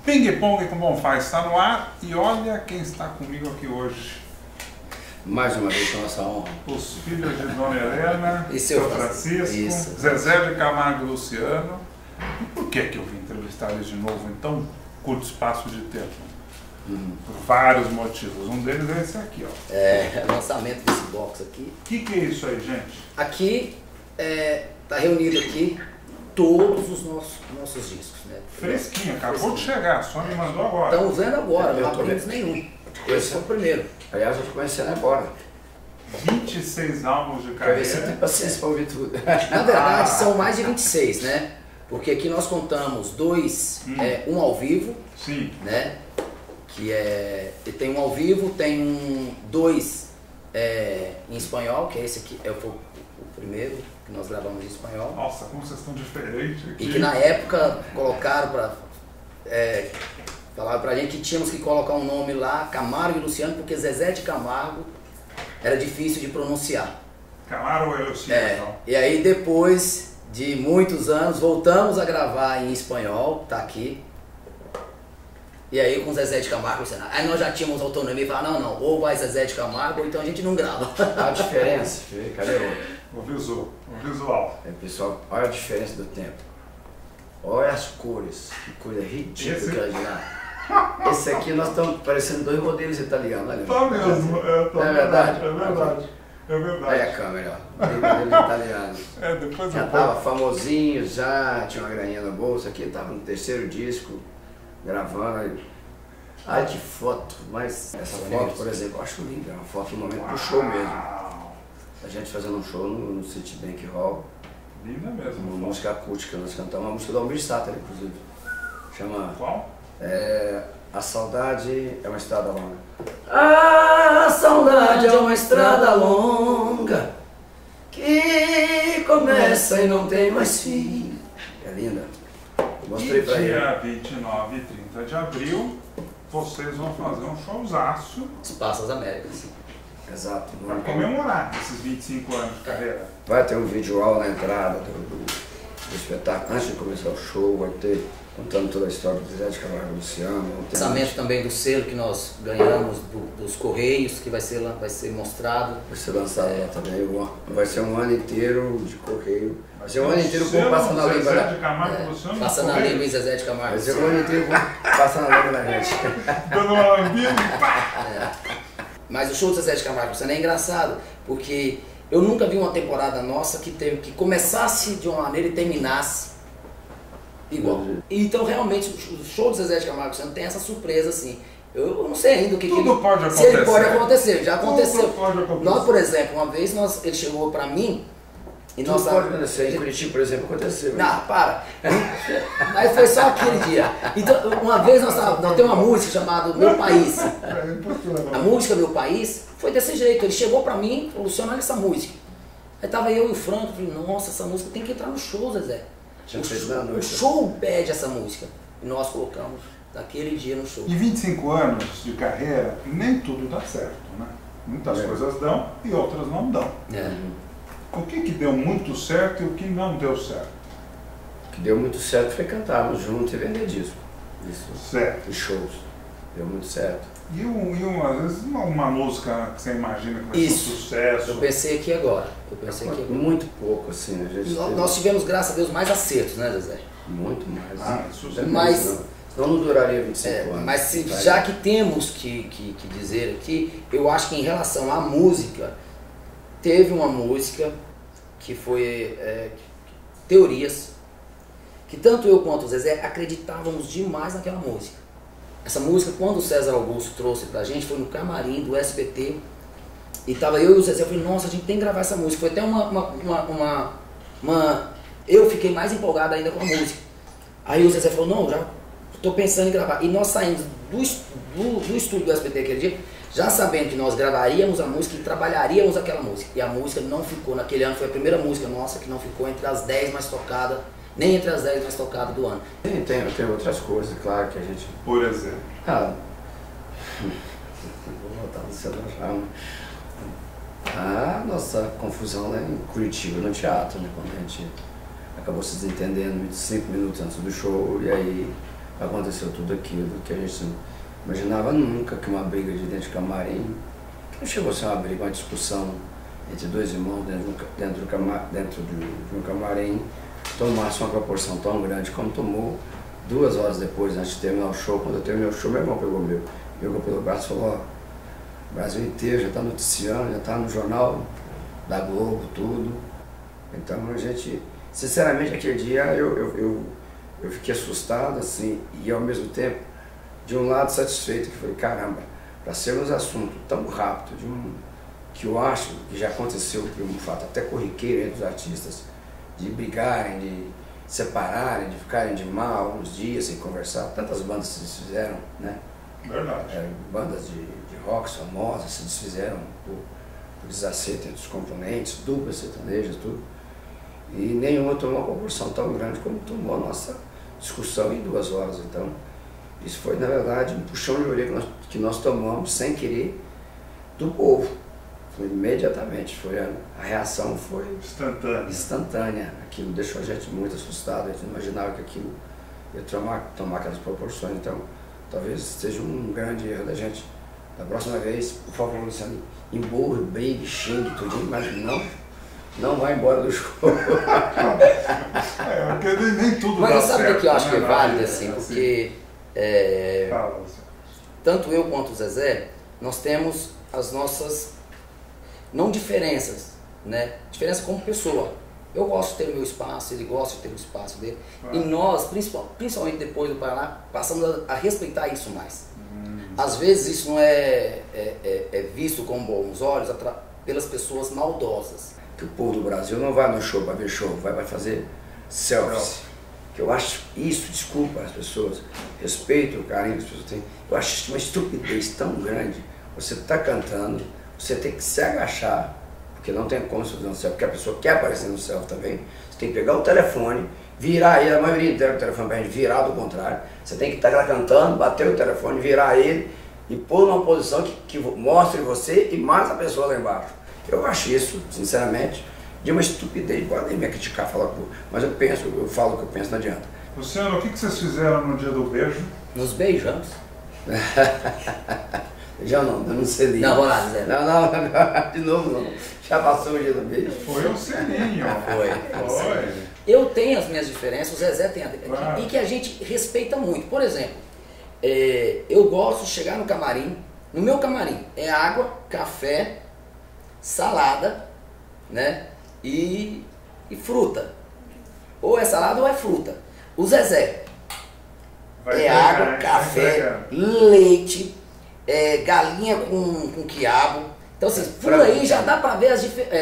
Ping Pong com Bonfá está no ar e olha quem está comigo aqui hoje. Mais uma vez com nossa honra. Os filhos de Dona Helena, e seu Francisco, isso. Zezé de Camargo e Luciano. E por que eu vim entrevistar eles de novo em tão curto espaço de tempo? Por vários motivos. Um deles é esse aqui, ó. É, lançamento desse box aqui. O que é isso aí, gente? Aqui tá reunido aqui todos os nossos discos, né? Fresquinho, acabou de chegar, só me mandou agora. Estamos vendo agora, não abrimos nenhum. Esse foi o primeiro. Aliás, eu tô conhecendo agora. 26 álbuns de Pra ver se carreira. tem paciência pra ouvir tudo. Na verdade, são mais de 26, né? Porque aqui nós contamos dois, um ao vivo, Sim. né? Que tem um ao vivo, tem dois em espanhol, que é esse aqui, foi o primeiro que nós gravamos em espanhol. Nossa, como vocês estão diferentes aqui. E que na época colocaram falaram pra gente que tínhamos que colocar um nome lá, Camargo e Luciano, porque Zezé de Camargo era difícil de pronunciar. Camargo e Luciano, então. E aí depois de muitos anos voltamos a gravar em espanhol, tá aqui. E aí com Zezé de Camargo e Luciano. Aí nós já tínhamos autonomia e falaram, não, ou vai Zezé de Camargo, ou então a gente não grava. Olha a diferença, cadê O visual. pessoal, olha a diferença do tempo. Olha as cores, que coisa ridícula Esse- que era de lá. Esse aqui nós estamos parecendo dois modelos italianos, olha. Tá mesmo, É verdade? É verdade. É verdade. Olha a câmera, ó. Dois modelos italianos. Depois Já eu estava famosinho, já tinha uma graninha na bolsa aqui, estava no terceiro disco, gravando. Aí. Ai, que foto, mas essa foto, por exemplo, eu acho linda, é uma foto no momento do show mesmo. A gente fazendo um show no Citibank Hall, Linda mesmo. uma música acústica, nós cantamos uma música do Almir Sater, inclusive. Chama Qual? A Saudade é uma Estrada Longa. A saudade é uma estrada longa Que começa e não tem mais fim. É linda. Eu mostrei pra ele. Dia 29 e 30 de abril, vocês vão fazer um showzaço Espaço das Américas. Exato. para comemorar esses 25 anos de carreira. Vai ter um vídeo aula na entrada do espetáculo. Antes de começar o show, vai ter contando toda a história do Zezé de Camargo e Luciano. Lançamento também do selo que nós ganhamos dos Correios, que vai ser mostrado. Vai ser lançado lá também. Vai ser um ano inteiro de correio. Vai ser um ano inteiro como passa na língua. Zezé de Camargo e Luciano. Passa na língua em Zezé de Camargo. Vai ser um ano inteiro como passa na língua da gente. Dando uma lambida e pá! Mas o show do Zezé de Camargo e Luciano é engraçado, porque eu nunca vi uma temporada nossa que começasse de uma maneira e terminasse igual. Então realmente o show do Zezé de Camargo e Luciano tem essa surpresa assim. Eu não sei ainda o que Tudo pode se ele pode acontecer. acontecer, já aconteceu. Tudo pode acontecer. Nós, por exemplo, uma vez ele chegou pra mim e Tudo pode acontecer. Em Curitiba, por exemplo, aconteceu. Não, para. Mas foi só aquele dia. Então, uma vez nós temos uma música chamada Meu País. A música Meu País foi desse jeito. Ele chegou pra mim e falou, Luciano, olha essa música. Aí tava eu e o Franco, falei, nossa, essa música tem que entrar no show, Zezé. Tinha feito na O noite. show pede essa música. E nós colocamos naquele dia no show. Em 25 anos de carreira, nem tudo dá certo, né? Muitas coisas dão e outras não dão. O que deu muito certo e o que não deu certo? O que deu muito certo foi cantarmos juntos e vender disco. Isso. Certo. E shows. Deu muito certo. E às vezes uma música que você imagina que vai ser um Isso. sucesso. Eu pensei aqui agora. Muito pouco, assim, a gente teve Nós tivemos, graças a Deus, mais acertos, né, Zezé? muito mais. Isso Até sim. Mas- mais, Senão não duraria 25 anos. Mas Vai. já que temos que dizer aqui, eu acho que em relação à música, teve uma música que foi Teorias, que tanto eu quanto o Zezé acreditávamos demais naquela música. Essa música, quando o César Augusto trouxe pra gente, foi no camarim do SBT, e tava eu e o Zezé, eu falei, nossa, a gente tem que gravar essa música. Foi até eu fiquei mais empolgado ainda com a música. Aí o Zezé falou, não, já tô pensando em gravar. E nós saímos do estúdio do SBT aquele dia, já sabendo que nós gravaríamos a música e trabalharíamos aquela música. E a música não ficou, naquele ano foi a primeira música nossa que não ficou entre as 10 mais tocadas, nem entre as 10 mais tocadas do ano. Tem outras coisas, claro, que a gente... Por exemplo. Vou voltar no celular já, né? A nossa confusão lá em Curitiba, no teatro, né? Quando a gente acabou se desentendendo 5 minutos antes do show, e aí aconteceu tudo aquilo que a gente não imaginava nunca, que uma briga de dentro de camarim, que não chegou a ser uma briga, uma discussão entre dois irmãos dentro de um camarim, tomasse uma proporção tão grande como tomou 2 horas depois, antes de terminar o show. Quando eu terminei o show, meu irmão pegou pelo braço e falou: ó, o Brasil inteiro já está noticiando, já está no jornal da Globo, tudo. Então a gente, sinceramente, aquele dia eu fiquei assustado, assim, e ao mesmo tempo, de um lado satisfeito, que foi, caramba, para sermos assunto tão rápido, que eu acho que já aconteceu por um fato até corriqueiro entre os artistas, de brigarem, de separarem, de ficarem de mal uns dias sem conversar. Tantas bandas se desfizeram, né? Verdade. Bandas de rock famosas se desfizeram por desacerto entre os componentes, duplas sertanejas, tudo. E nenhuma tomou uma proporção tão grande como tomou a nossa discussão em 2 horas. Então, isso foi, na verdade, um puxão de orelha que nós tomamos sem querer do povo. Foi imediatamente, a reação foi instantânea. Aquilo deixou a gente muito assustado, a gente não imaginava que aquilo ia tomar aquelas proporções. Então, talvez seja um grande erro da gente. Da próxima vez, por favor, Luciano, emburre, brigue, xingue, tudinho, mas não vai embora do show. Porque nem tudo mas dá sabe certo, o que eu acho que é válido, assim, porque tanto eu quanto o Zezé, nós temos as nossas, não diferenças, né? Diferença como pessoa. Eu gosto de ter o meu espaço, ele gosta de ter o espaço dele. E nós, principalmente depois do Paraná, passamos a respeitar isso mais. Às vezes isso não é visto com bons olhos pelas pessoas maldosas. Que o povo do Brasil não vai no show para ver show, vai fazer selfies. Que eu acho isso, desculpa as pessoas, respeito o carinho que as pessoas têm. Eu acho isso uma estupidez tão grande. Você está cantando, você tem que se agachar, porque não tem como fazer um selfie, porque a pessoa quer aparecer no selfie também. Você tem que pegar o telefone, virar ele, a maioria inteira do telefone para a gente virar do contrário. Você tem que estar cantando, bater o telefone, virar ele e pôr numa posição que mostre você e mais a pessoa lá embaixo. Eu acho isso, sinceramente, de uma estupidez. Pode nem me criticar, falar, mas eu falo o que eu penso, não adianta. Luciano, o que vocês fizeram no dia do beijo? Nos beijamos. Já não, eu não sei ler. Não, vou lá, Zé. Não, de novo não. Já passou o dia do beijo. Foi um selinho. Foi. Eu tenho as minhas diferenças, o Zezé tem a dele. Claro. E que a gente respeita muito. Por exemplo, eu gosto de chegar no camarim. No meu camarim é água, café, salada, né? E fruta. Ou é salada ou é fruta. O Zezé é água, café, leite, galinha com quiabo. Então, assim, por aí já dá pra ver as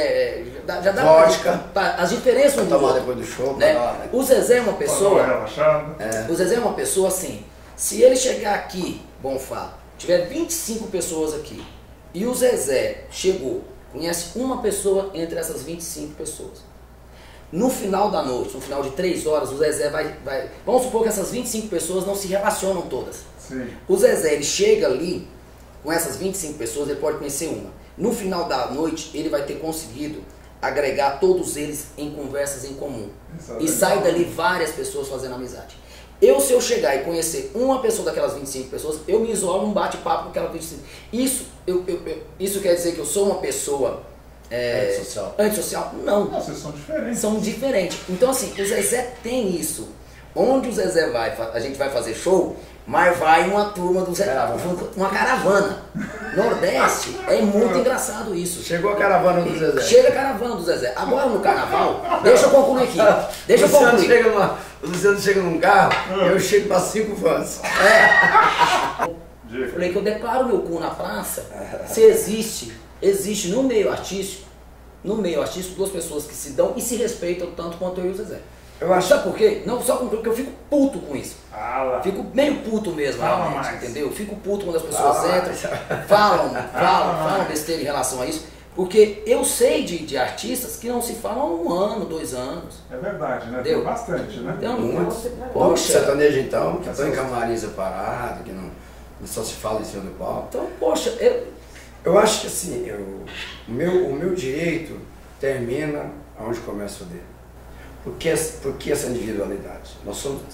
diferenças do outro, depois do show, né? O Zezé é uma pessoa. O Zezé é uma pessoa assim. Se ele chegar aqui, Bonfá, tiver 25 pessoas aqui, e o Zezé chegou, conhece uma pessoa entre essas 25 pessoas. No final da noite, no final de 3 horas, o Zezé vai... Vamos supor que essas 25 pessoas não se relacionam todas. Sim. O Zezé, ele chega ali, com essas 25 pessoas, ele pode conhecer uma. No final da noite, ele vai ter conseguido agregar todos eles em conversas em comum. E sai dali várias pessoas fazendo amizade. Se eu chegar e conhecer uma pessoa daquelas 25 pessoas, eu me isolo num bate-papo com aquelas 25. Isso quer dizer que eu sou uma pessoa... Antissocial? Não. Vocês são diferentes. São diferentes. Então, assim, o Zezé tem isso. Onde o Zezé vai, a gente vai fazer show, mas vai uma turma do Zezé, uma caravana. Nordeste, é muito engraçado isso. Chegou a caravana do Zezé. Chega a caravana do Zezé. Agora no carnaval, deixa eu concluir aqui. Deixa eu concluir. O Luciano chega num carro, eu chego para 5 fãs. Falei que eu declaro meu cu na praça, se existe no meio artístico, duas pessoas que se dão e se respeitam tanto quanto eu e o Zezé. Sabe por quê? Não só porque eu fico puto com isso. Fico meio puto mesmo, realmente, entendeu? Fico puto quando as pessoas entram, falam besteira em relação a isso. Porque eu sei de artistas que não se falam há 1 ano, 2 anos. É verdade, né? Tem bastante, né? Então, poxa, sertanejo então, que estão em camarim separado, que não só se fala em cima do palco. Então, poxa, eu acho que assim, o meu direito termina onde começa o dele. Por que essa individualidade? Nós somos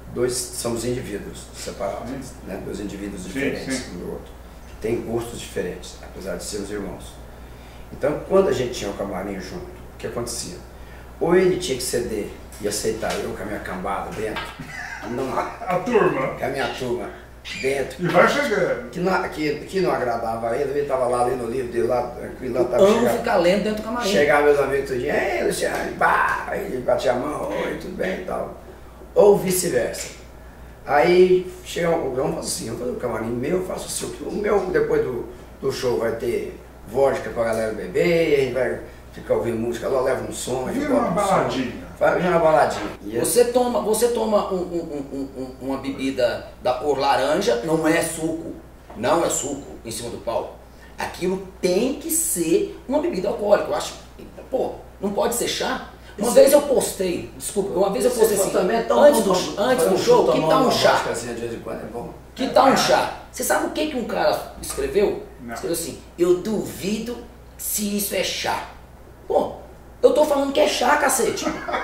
somos indivíduos separados, né? Dois indivíduos diferentes um do outro, que têm gostos diferentes, apesar de sermos irmãos. Então, quando a gente tinha o camarim junto, o que acontecia? Ou ele tinha que ceder e aceitar eu com a minha cambada dentro, a turma, com a minha turma dentro, e vai chegando, que não agradava a ele estava lá lendo o livro dele, lá tranquilo, lá estava chegando. Ficar lendo dentro do camarim. Chegavam meus amigos todo dia, ei Luciano, pá, ele batia a mão, oi, tudo bem e tal. Ou vice-versa. Aí chega vamos fazer assim, vamos fazer o camarim meu, eu faço assim, o meu depois do show vai ter vodka pra galera beber, a gente vai ficar ouvindo música lá, leva um som, vira uma baladinha. Vai uma baladinha. Você toma uma bebida da cor laranja, não é suco em cima do palco. Aquilo tem que ser uma bebida alcoólica. Eu acho, pô, não pode ser chá. Uma vez eu postei assim, antes do show, que tal um chá? Que tal um chá? Você sabe o que um cara escreveu? Não. Escreveu assim, eu duvido se isso é chá. Pô, eu tô falando que é chá, cacete.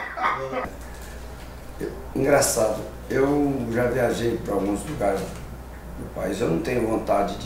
Engraçado, eu já viajei para alguns lugares do país, eu não tenho vontade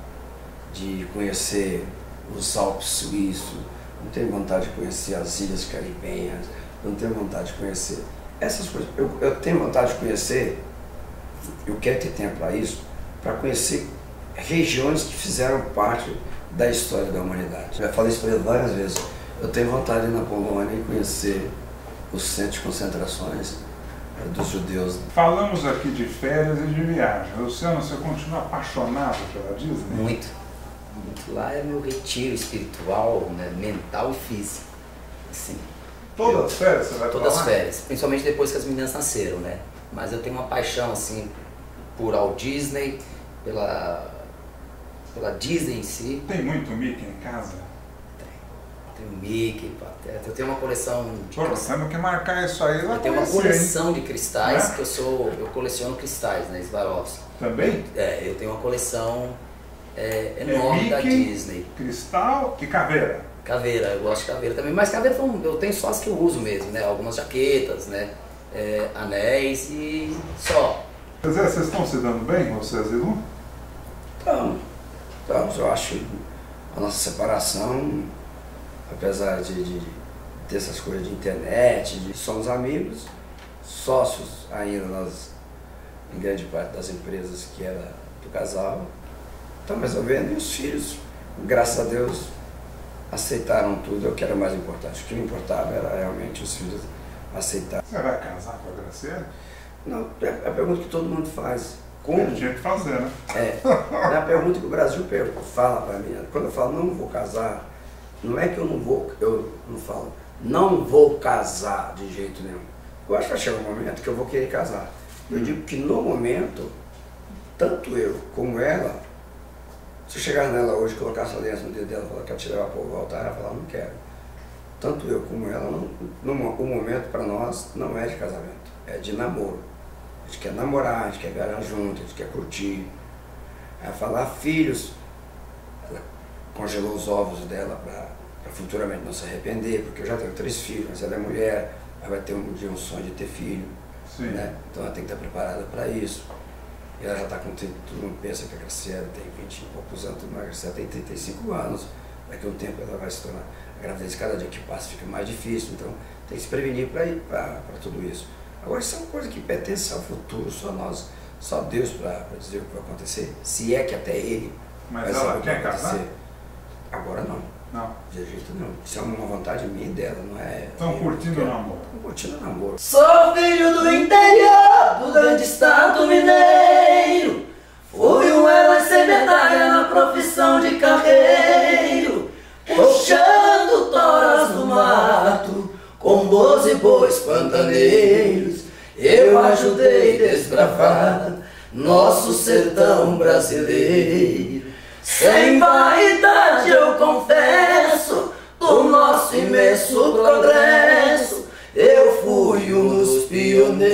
de conhecer os Alpes suíços, não tenho vontade de conhecer as Ilhas Caribenhas, não tenho vontade de conhecer essas coisas. Eu tenho vontade de conhecer, eu quero ter tempo para isso, para conhecer regiões que fizeram parte da história da humanidade. Já falei isso para ele várias vezes. Eu tenho vontade de ir na Polônia e conhecer os centros de concentrações dos judeus. Falamos aqui de férias e de viagem. Luciano, você continua apaixonado pela Disney? Muito. Lá é meu retiro espiritual, né, mental e físico. Assim, todas as férias você vai todas as férias, principalmente depois que as meninas nasceram, né? Mas eu tenho uma paixão assim por Walt Disney, pela Disney em si. Tem muito Mickey em casa? Tenho Mickey, Pateta, eu tenho uma coleção de nós temos que marcar isso aí lá. Eu tenho uma coleção de cristais, que eu coleciono cristais, né, Swarovski. Também? Eu tenho uma coleção enorme Mickey, da Disney. Cristal e caveira. Caveira, eu gosto de caveira também, mas caveira eu tenho só as que eu uso mesmo, né? Algumas jaquetas, né? Anéis e só. Quer dizer, vocês estão se dando bem, vocês e Lu? Estamos, eu acho a nossa separação, apesar de ter essas coisas de internet, somos amigos, sócios ainda em grande parte das empresas que era do casal. Estamos resolvendo e os filhos, graças a Deus, aceitaram tudo, é o que era mais importante. O que me importava era realmente os filhos aceitarem. Você vai casar com a Graciela? Não, é a pergunta que todo mundo faz. Como? Tinha que fazer, né? É a pergunta que o Brasil fala para mim. Quando eu falo não vou casar, não é que eu não falo, não vou casar de jeito nenhum. Eu acho que vai chegar um momento que eu vou querer casar. Eu digo que no momento, tanto eu como ela, se eu chegar nela hoje, colocasse a aliança no dedo dela e falar que eu te levar para o altar, ela falar, não quero. Tanto eu como ela, o momento para nós não é de casamento, é de namoro. A gente quer namorar, a gente quer viajar junto, a gente quer curtir. Ela falar filhos, ela congelou os ovos dela para futuramente não se arrepender, porque eu já tenho 3 filhos, mas ela é mulher, ela vai ter um dia um sonho de ter filho, né? Então ela tem que estar preparada para isso. E ela já está com, todo mundo pensa que a Graciela tem 20 e poucos anos, mas a Graciela tem 35 anos, daqui a um tempo ela vai se tornar, a gravidez cada dia que passa fica mais difícil, então tem que se prevenir para tudo isso. Agora isso é uma coisa que pertence ao futuro, só Deus para dizer o que vai acontecer, se é que até Ele vai saber o que vai acontecer. Agora não. Não. De jeito não. Isso é uma vontade minha e dela, não é... Estão curtindo o namoro. Estão curtindo o namoro. Sou filho do interior, do grande estado mineiro. Fui um herói sem medalha na profissão de carreiro. Puxando toras no mato, com 12 bois pantaneiros. Eu ajudei a desbravar nosso sertão brasileiro. Sem vaidade eu confesso, do nosso imenso progresso, eu fui um dos pioneiros.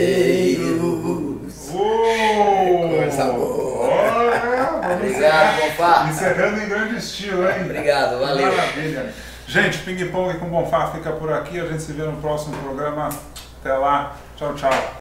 Coisa boa. Obrigado, Bonfá. Encerrando em grande estilo, hein? Obrigado, valeu. Maravilha. Gente, Ping Pong com Bonfá fica por aqui, a gente se vê no próximo programa. Até lá, tchau, tchau.